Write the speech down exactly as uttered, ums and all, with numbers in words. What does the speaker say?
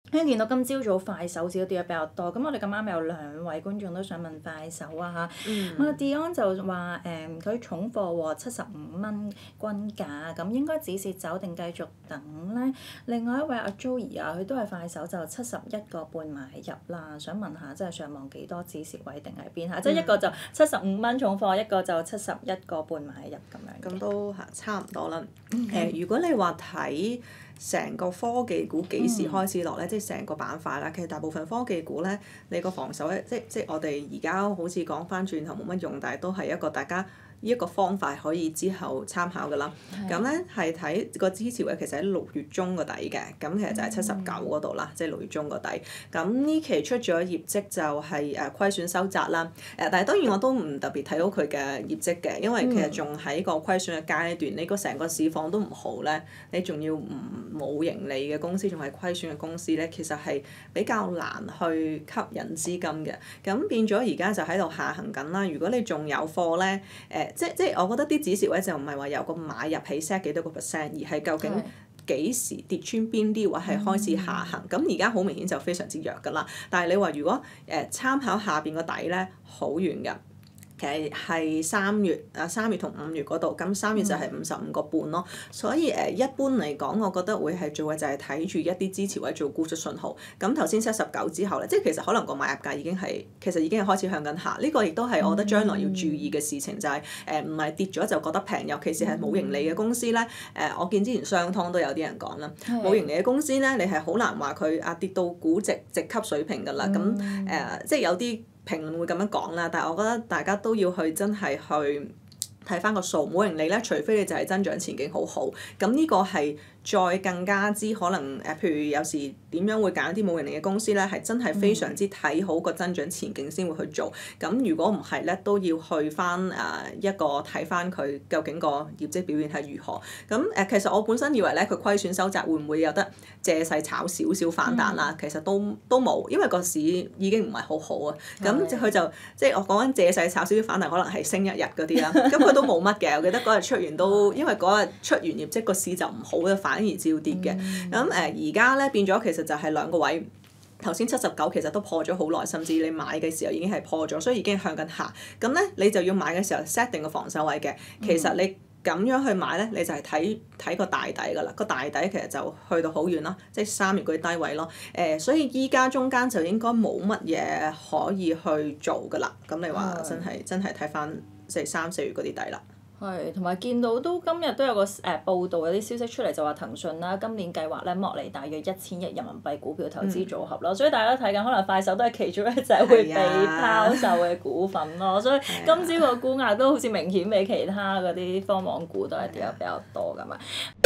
跟住見到今朝早快手指都跌得比較多，咁我哋咁啱有兩位觀眾都想問快手啊嚇。咁啊 Dion 就話誒佢重貨喎，七十五蚊均價，咁應該止蝕走定繼續等咧？另外一位阿 Joey 啊，佢都係快手就七十一個半買入啦，想問下即係上網幾多止蝕位定係邊嚇？即係、嗯、一個就七十五蚊重貨，一個就七十一個半買入咁樣。 咁都係差唔多啦。誒、呃，如果你話睇成個科技股幾時開始落咧，嗯、即係成個板塊啦。其實大部分科技股咧，你個防守咧，即即我哋而家好似講翻轉頭冇乜用，但係都係一個大家。呢一個方法可以之後參考㗎啦，咁咧係睇個支持位其實喺六月中個底嘅，咁其實就係七十九嗰度啦，即係六月中個底。咁呢期出咗業績就係誒虧損收窄啦，誒但係當然我都唔特別睇到佢嘅業績嘅，因為其實仲喺個虧損嘅階段，你個成個市況都唔好咧，你仲要唔冇盈利嘅公司，仲係虧損嘅公司咧，其實係比較難去吸引資金嘅。咁變咗而家就喺度下行緊啦。如果你仲有貨咧，誒、呃。即即我覺得啲止蝕位就唔係話由個買入起 set 幾多個 percent，而係究竟幾時跌穿邊啲位係開始下行。咁而家好明顯就非常之弱㗎啦。但係你話如果誒、呃、參考下邊個底咧，好遠㗎。其實係三月啊，三月同五月嗰度，咁三月就係五十五個半咯。所以誒、呃，一般嚟講，我覺得會係做嘅就係睇住一啲支持位做沽出信號。咁頭先七十九之後咧，即係其實可能個買入價已經係其實已經係開始向緊下。呢、這個亦都係我覺得將來要注意嘅事情，就係誒唔係跌咗就覺得平，尤其是係冇盈利嘅公司咧。誒、呃，我見之前商湯都有啲人講啦，冇盈利嘅公司咧，你係好難話佢啊跌到估值直級水平㗎啦。咁誒、嗯呃，即係有啲評論會咁樣講啦，但係我覺得大家都要去真係去睇翻個數，冇盈利咧，除非你就係增長前景好好，咁呢個係再更加之可能誒，譬如有時點樣會揀一啲冇盈利嘅公司咧，係真係非常之睇好個增長前景先會去做。咁如果唔係咧，都要去翻誒一個睇翻佢究竟個業績表現係如何。咁誒，其實我本身以為咧，佢虧損收窄會唔會有得借勢炒少少反彈啦？嗯、其實都都冇，因為個市已經唔係好好啊。咁佢就即係我講緊借勢炒少少反彈，可能係升一日嗰啲啦。咁佢都冇乜嘅，我記得嗰日出完都，因為嗰日出完業績個市就唔好嘅，反而照跌嘅。咁誒而家咧變咗其實就係兩個位，頭先七十九其實都破咗好耐，甚至你買嘅時候已經係破咗，所以已經向緊下。咁咧你就要買嘅時候 set 定個防守位嘅。其實你咁樣去買咧，你就係睇睇個大底㗎啦。個大底其實就去到好遠啦，即係三月嗰啲低位咯。誒、呃，所以依家中間就應該冇乜嘢可以去做㗎啦。咁你話真係真係睇翻即係三四月嗰啲底啦。 係，同埋見到都今日都有個誒、呃、報道，有啲消息出嚟就話騰訊啦，今年計劃咧剝離大約一千億人民幣股票投資組合咯，嗯、所以大家睇緊可能快手都係其中一隻會被拋售嘅股份咯，所以今朝個沽壓都好似明顯比其他嗰啲科網股都係跌得比較多㗎嘛。